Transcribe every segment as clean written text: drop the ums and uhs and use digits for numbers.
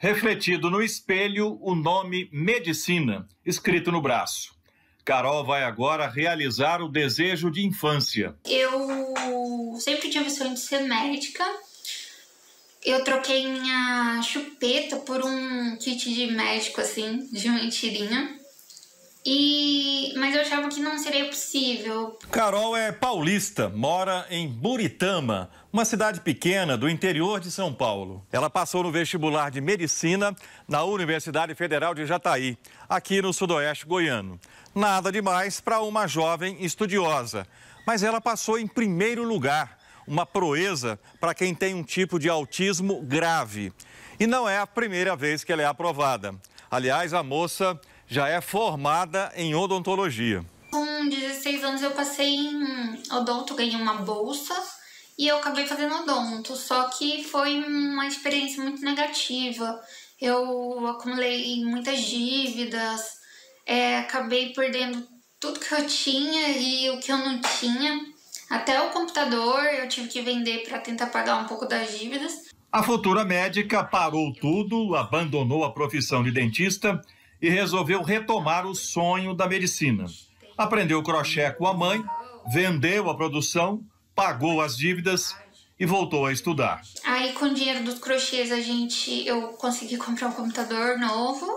Refletido no espelho, o nome Medicina, escrito no braço. Carol vai agora realizar o desejo de infância. Eu sempre tive o sonho de ser médica. Eu troquei minha chupeta por um kit de médico, assim, de mentirinha. Mas eu achava que não seria possível. Carol é paulista, mora em Buritama, uma cidade pequena do interior de São Paulo. Ela passou no vestibular de medicina na Universidade Federal de Jataí, aqui no sudoeste goiano. Nada demais para uma jovem estudiosa, mas ela passou em primeiro lugar, uma proeza para quem tem um tipo de autismo grave. E não é a primeira vez que ela é aprovada. Aliás, a moça já é formada em odontologia. Com 16 anos eu passei em odonto, ganhei uma bolsa e eu acabei fazendo odonto, só que foi uma experiência muito negativa. Eu acumulei muitas dívidas, acabei perdendo tudo que eu tinha e o que eu não tinha. Até o computador eu tive que vender para tentar pagar um pouco das dívidas. A futura médica parou tudo, abandonou a profissão de dentista e resolveu retomar o sonho da medicina. Aprendeu crochê com a mãe, vendeu a produção, pagou as dívidas e voltou a estudar. Aí com o dinheiro dos crochês eu consegui comprar um computador novo.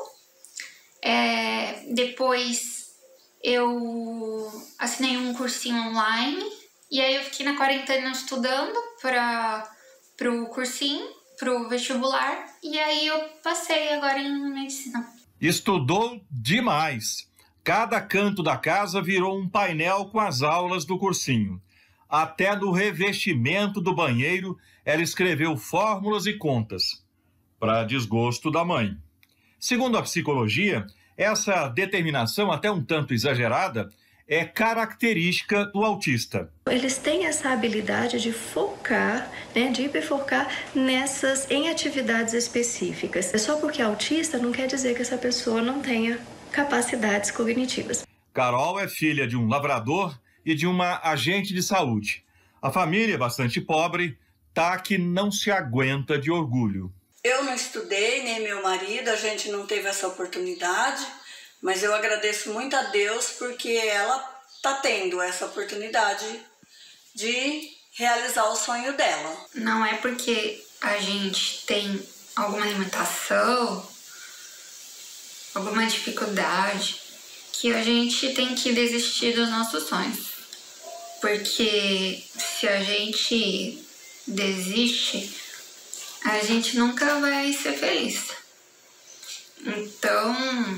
Depois eu assinei um cursinho online e aí eu fiquei na quarentena estudando para o cursinho, para o vestibular, e aí eu passei agora em medicina. Estudou demais. Cada canto da casa virou um painel com as aulas do cursinho. Até no revestimento do banheiro, ela escreveu fórmulas e contas, para desgosto da mãe. Segundo a psicologia, essa determinação, até um tanto exagerada, é característica do autista. Eles têm essa habilidade de focar, de hiperfocar em atividades específicas. Só porque é autista não quer dizer que essa pessoa não tenha capacidades cognitivas. Carol é filha de um lavrador e de uma agente de saúde. A família é bastante pobre, tá que não se aguenta de orgulho. Eu não estudei, nem meu marido, a gente não teve essa oportunidade, mas eu agradeço muito a Deus porque ela tá tendo essa oportunidade de realizar o sonho dela. Não é porque a gente tem alguma limitação, alguma dificuldade, que a gente tem que desistir dos nossos sonhos. Porque se a gente desiste, a gente nunca vai ser feliz. Então,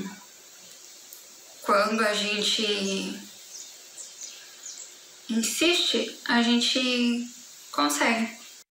quando a gente insiste, a gente consegue.